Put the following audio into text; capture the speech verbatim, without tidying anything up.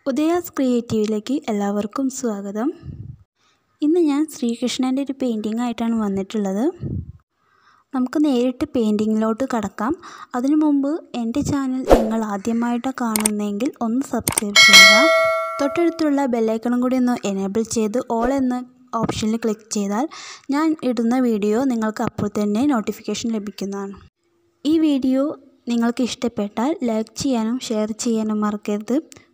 ഉദയാസ് ക്രിയേറ്റീവിലേക്ക് എല്ലാവർക്കും സ്വാഗതം. ഇന്ന് ഞാൻ ശ്രീകൃഷ്ണൻ്റെ ഒരു പെയിൻറ്റിംഗ് ആയിട്ടാണ് വന്നിട്ടുള്ളത്. നമുക്ക് നേരിട്ട് പെയിൻറ്റിങ്ങിലോട്ട് കടക്കാം. അതിനു മുമ്പ് എൻ്റെ ചാനൽ നിങ്ങൾ ആദ്യമായിട്ട് കാണുന്നതെങ്കിൽ ഒന്ന് സബ്സ്ക്രൈബ് ചെയ്യുക. തൊട്ടടുത്തുള്ള ബെല്ലൈക്കണും കൂടി ഒന്ന് എനേബിൾ ചെയ്ത് ഓൾ എന്ന ഓപ്ഷനിൽ ക്ലിക്ക് ചെയ്താൽ ഞാൻ ഇടുന്ന വീഡിയോ നിങ്ങൾക്ക് അപ്പോൾ തന്നെ നോട്ടിഫിക്കേഷൻ ലഭിക്കുന്നതാണ്. ഈ വീഡിയോ നിങ്ങൾക്ക് ഇഷ്ടപ്പെട്ടാൽ ലൈക്ക് ചെയ്യാനും ഷെയർ ചെയ്യാനും മറക്കരുത്.